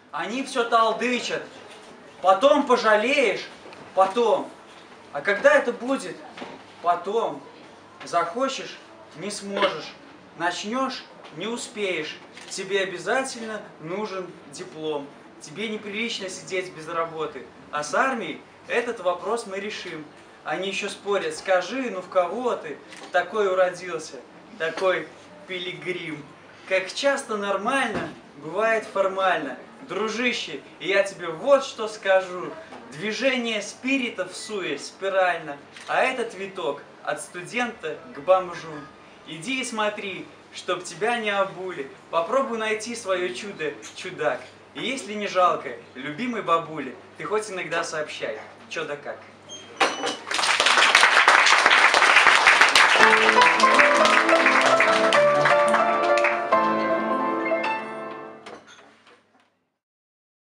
они все толдычат. Потом пожалеешь, потом. А когда это будет? Потом. Захочешь, не сможешь. Начнешь, не успеешь. Тебе обязательно нужен диплом. Тебе неприлично сидеть без работы. А с армией этот вопрос мы решим. Они еще спорят, скажи, ну в кого ты такой уродился, такой пилигрим. Как часто нормально бывает формально. Дружище, и я тебе вот что скажу. Движение спирита в суе спирально, а этот виток от студента к бомжу. Иди и смотри, чтоб тебя не обули. Попробуй найти свое чудо, чудак. И если не жалко, любимой бабуле, ты хоть иногда сообщай, чё да как.